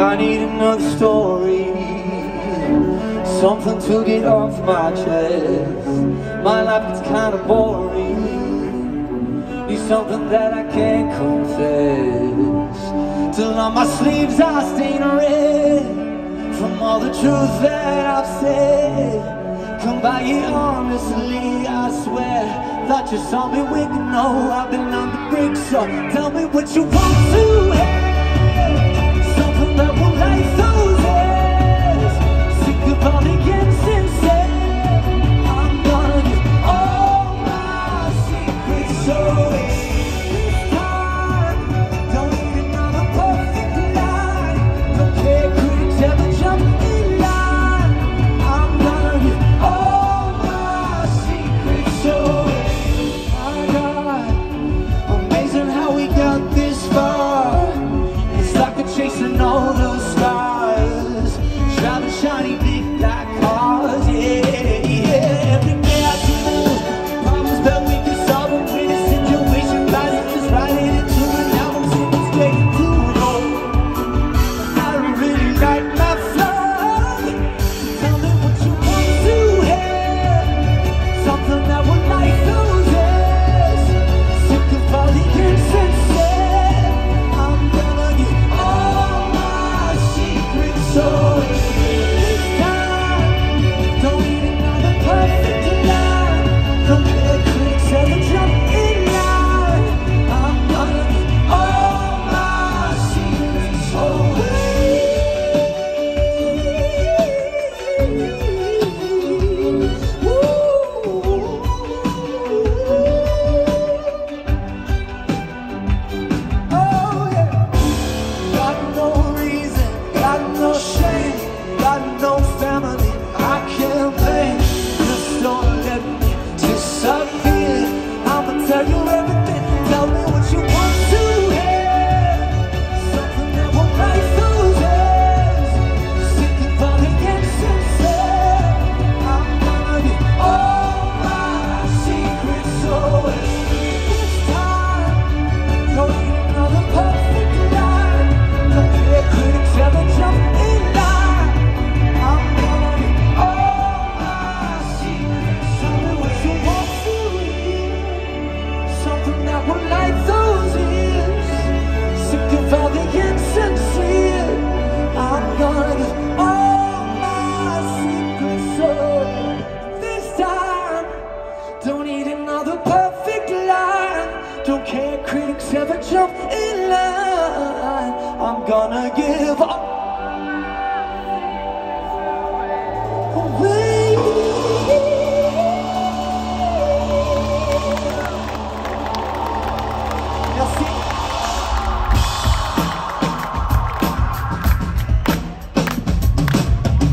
I need another story, something to get off my chest. My life is kinda boring, need something that I can't confess. Till on my sleeves I stain red from all the truth that I've said. Come by it honestly, I swear. Thought you saw me winking, no, I've been on the brink. So tell me what you want to have, something that will light those hairs. Sick of all the insincere, I'm gonna give all my secrets away. This time, don't need another perfect line. Don't care critics ever jump in line. I'm gonna give all my secrets away. My God, amazing how we got this far. It's like we're chasing all those stars, driving shiny big black cars, yeah, yeah. Every day I see the problems that we can solve them with a situation, right? It's just right into it. Now I'm sitting straight to it all. I really like my flow. Tell me what you want to have, something that will light those hairs. Sick of all the insincere, I'm gonna give all my secrets away. This time, don't need another perfect line. Don't care critics ever jump in line. I'm gonna give all my secrets away. Oh yeah. Got no reason, got no shame, got no family I can't blame. Just don't let me disappear. I'ma tell you everything. Tell me what you want to hear, something that will light those hairs. Sick of all the insincere, I'm gonna give all my secrets away. This time, don't need another perfect line. Don't care critics ever jump in line. I'm gonna give all my secrets. Tell me what you want to hear, something that will light those ears. Sick of all the insincere, I'm gonna give all my secrets away. This time, don't need another perfect line. Don't care critics ever jump in line. I'm gonna give all